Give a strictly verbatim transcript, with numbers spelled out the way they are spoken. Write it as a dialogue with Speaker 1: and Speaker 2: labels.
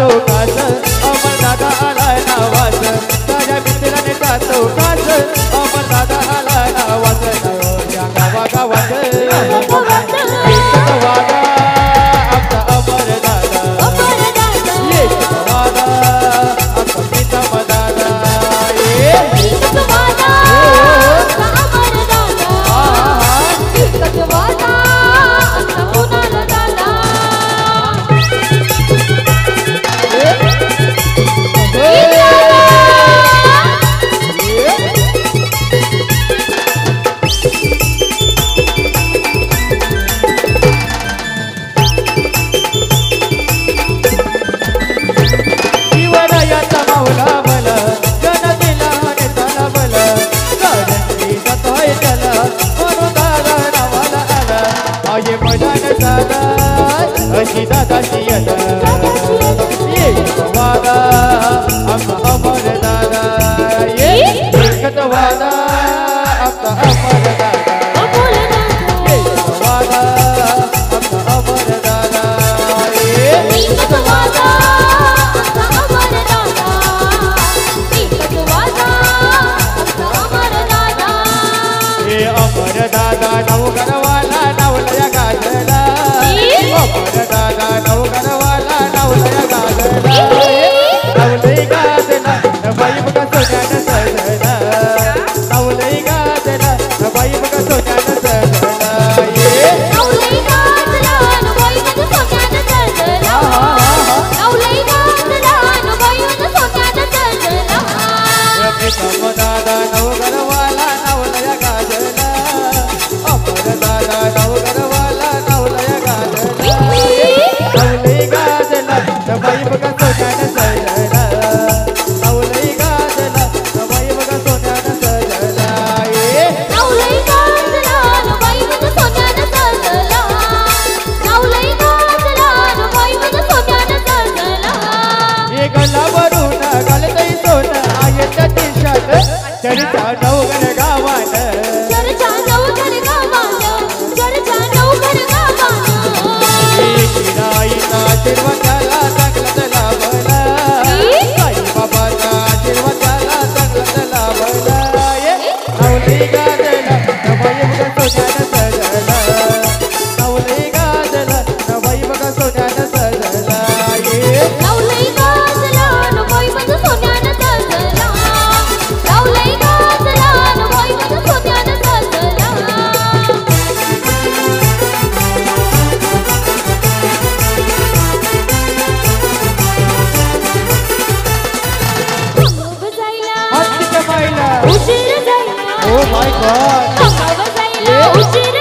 Speaker 1: जातो कास अमर दादा आलाय नावास साऱ्या मित्राने जातो कास अमर दादा आलाय नावास या गावा गावात वादा आमचा अमर दादा एक वादा आमचा प्रीतम दादा अशी दादाची यदा एक वादा आमचा अमर दादा एकच वादा आमचा अमर दादा एक वादा आमचा अमर दादा एकच वादा आमचा अमर दादा एकच वादा आमचा अमर दादा हे अमर दादा नवगरवाला नवलया गाजला अमर दादा नवगरवाला नवलया गाजला नवलई गाजला बाई बघा सोन्यानं सजला नवलई गाजला बाई बघा सोन्यानं सजला नवलई गाजला बाई बघा सोन्यानं सजला नवलई गाजला बाई बघा सोन्यानं सजला प्रीतम दादा नवगरवाला नवलया गाजला अमर दादा नवगरवाला नवलया गाजला नवलई गाजला बाई बघा सोन्यानं सजला नवलई गाजला बाई बघा सोन्यानं सजला नवलई गाजला बाई बघा सोन्यानं सजला नवलई गाजला बाई बघा सोन्यानं सजला हे गलावरून घालतई सोनं आयच्या देशात चर्चा नवघर गावात चर्चा नवघर गावात चर्चा नवघर गावात शिराईचा आशीर्वादाला चांगलाच लाभला साई बाबाचा आशीर्वादाला चांगलाच लाभला नवलई गाजला बाई बघा सोन्यानं सजला नवलई गाजला बाई बघा सोन्यानं सजला नवलई गाजला बाई बघा सोन्यानं सजला नवलई गाजला बाई बघा सोन्यानं सजला उशीर जायला
Speaker 2: Oh my God!
Speaker 1: उशीर